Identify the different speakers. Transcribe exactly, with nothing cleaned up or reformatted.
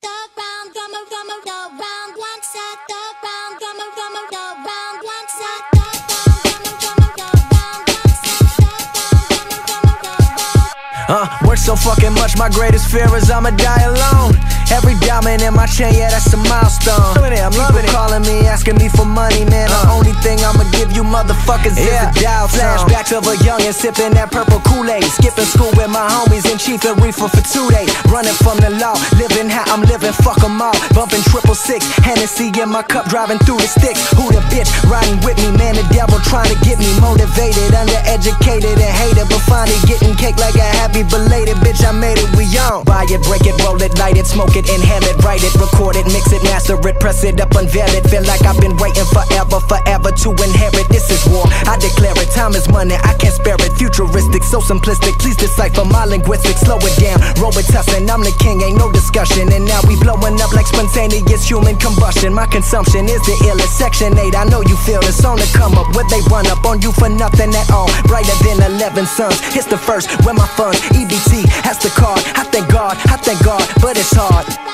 Speaker 1: the round, drummer, drummer, the round, one set, the round, drummer, drummer, the round, one set, the round, drummer, drummer, the round, one set, the round, drummer, drummer, the round.
Speaker 2: Uh, work so fucking much, my greatest fear is I'ma die alone. Every diamond in my chain, yeah, that's a milestone. I'm loving it. Calling me, asking me for money, man. The uh. only thing I'ma give you motherfuckers yeah. is a dial tone. Flashbacks of a youngin' sipping that purple Kool-Aid, skipping school with my homies and chief and reefer for two days. Running from the law, living how I'm living, fuck 'em all. Bumping triple six, Hennessy in my cup, driving through the sticks. Who the bitch riding with me, man? The devil trying to get me motivated, undereducated and hated, but finally getting cake like a happy belated bitch. I made it, we on. Buy it, break it, roll it, light it, smoke it, inhale it, write it, record it, mix it, master it, press it up, unveil it. Feel like I've been waiting forever, forever to inherit. This is war, I declare it. Time is money, I can't spare it. Futuristic, so simplistic. Please decipher my linguistics. Slow it down, Robitussin. I'm the king, ain't no discussion. And now we blowing up like spontaneous human combustion. My consumption is the illest. Section eight, I know you feel it's on the come up. Where they run up on you for nothing at all. Brighter than eleven suns. It's the first, where my funds. E B T has the card. I thank God, I thank God, but it's hard.